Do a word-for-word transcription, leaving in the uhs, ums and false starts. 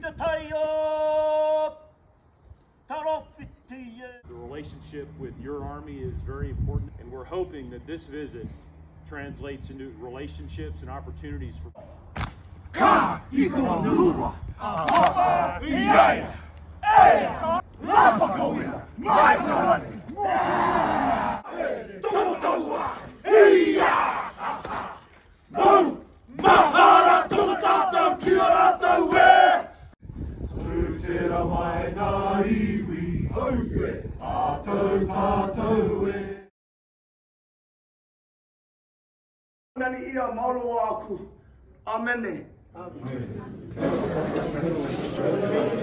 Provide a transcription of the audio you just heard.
The relationship with your Army is very important, and we're hoping that this visit translates into relationships and opportunities for Ka Ikonua Aha Iaya Ea Rapakawina Maikawani Totowa Ia No Mahara Totata Kiorata We Tutera Mai Na Iwi Hauwe Tatou Tatou E Nani ia maolo aku. Amen. Amen.